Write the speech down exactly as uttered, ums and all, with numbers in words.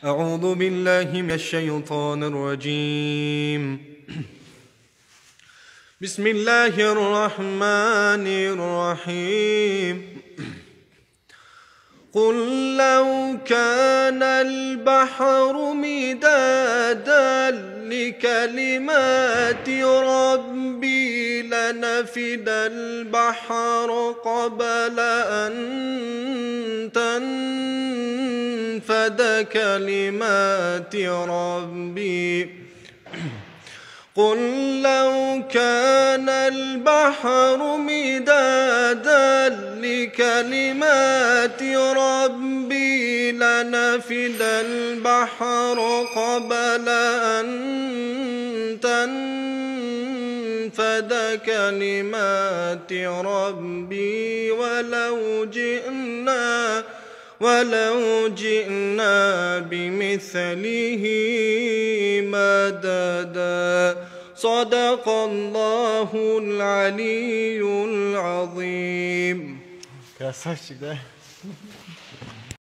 أعوذ بالله من الشيطان الرجيم. بسم الله الرحمن الرحيم. قل لو كان البحر مدادا لكلمات ربي لنفد البحر قبل أن تنفد كلمات ربي قل لو كان البحر مدادا لكلمات ربي لنفد البحر قبل أن تنفد كلمات ربي ولو جئنا ولو جئنا بمثله مددا. صدق الله العلي العظيم. Красавчик, да?